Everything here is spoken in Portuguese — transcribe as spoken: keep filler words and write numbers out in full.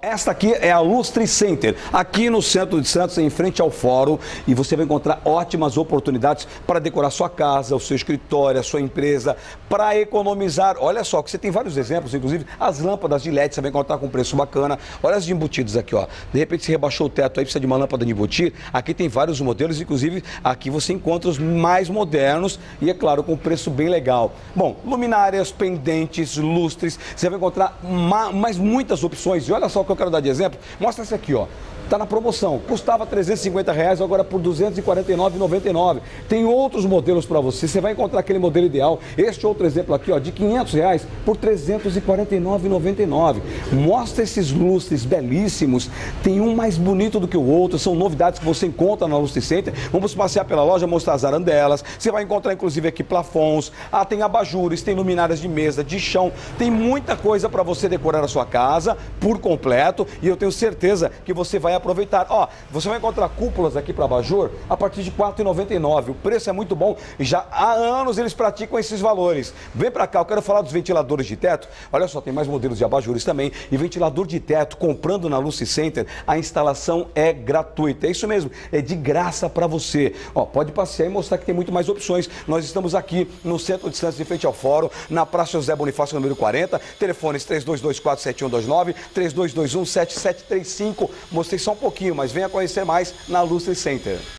Esta aqui é a Lustre Center, aqui no centro de Santos, em frente ao fórum, e você vai encontrar ótimas oportunidades para decorar sua casa, o seu escritório, a sua empresa, para economizar. Olha só, que você tem vários exemplos, inclusive as lâmpadas de L E D você vai encontrar com preço bacana. Olha as de embutidos aqui, ó. De repente você rebaixou o teto aí, precisa de uma lâmpada de embutir. Aqui tem vários modelos, inclusive aqui você encontra os mais modernos e, é claro, com preço bem legal. Bom, luminárias, pendentes, lustres, você vai encontrar mais muitas opções. E olha só o que eu quero dar de exemplo. Mostra esse aqui, ó. Está na promoção, custava trezentos e cinquenta reais, agora por duzentos e quarenta e nove reais e noventa e nove centavos. Tem outros modelos para você, você vai encontrar aquele modelo ideal. Este outro exemplo aqui, ó, de quinhentos reais por trezentos e quarenta e nove reais e noventa e nove centavos. Mostra esses lustres belíssimos, tem um mais bonito do que o outro, são novidades que você encontra na Lustre Center. Vamos passear pela loja, mostrar as arandelas, você vai encontrar inclusive aqui plafons, ah, tem abajures, tem luminárias de mesa, de chão, tem muita coisa para você decorar a sua casa por completo e eu tenho certeza que você vai aproveitar. Ó, você vai encontrar cúpulas aqui para abajur a partir de quatro reais e noventa e nove centavos. O preço é muito bom e já há anos eles praticam esses valores. Vem para cá, eu quero falar dos ventiladores de teto. Olha só, tem mais modelos de abajures também. E ventilador de teto, comprando na Lustre Center, a instalação é gratuita. É isso mesmo, é de graça para você. Ó, pode passear e mostrar que tem muito mais opções. Nós estamos aqui no centro de Santos, de frente ao fórum, na Praça José Bonifácio, número quarenta. Telefones três dois dois quatro, sete um dois nove, três dois dois um, sete sete três cinco. Mostrei só um pouquinho, mas venha conhecer mais na Lustre Center.